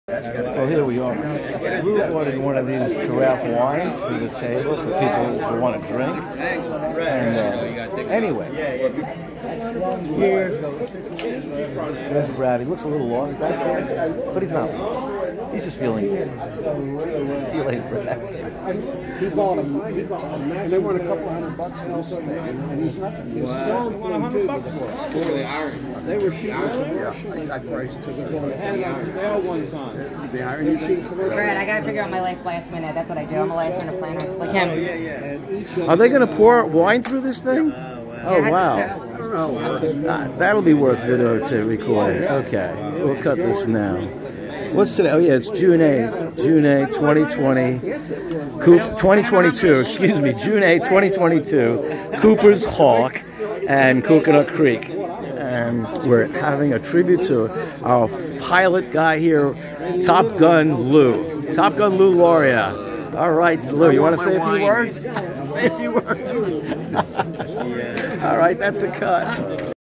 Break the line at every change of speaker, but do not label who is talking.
Well, here we are. We ordered one of these carafe wines for the table for people who want to drink. And anyway, there's Brad. He looks a little lost back there, but he's not lost. He's just feeling good. See you later, Brad.
He bought them. And they want a couple $100 elsewhere, and he's nothing. He's selling $100 for it. They were shooting. I priced because they're going to hand it out to sale one time.
Brad, I gotta figure out my life last minute. That's what I do. I'm a last minute planner, like him.
Are they going to pour wine through this thing? Oh, wow. That'll be worth video to record. Okay, we'll cut this now. What's today? Oh, yeah, it's June 8th. June 8th, 2020. 2022, excuse me. June 8th, 2022. Cooper's Hawk and Coconut Creek. And we're having a tribute to our pilot guy here, Top Gun Lou. Top Gun Lou Lauria. All right, Lou, you want to say a few words? Say a few words. All right, that's a cut.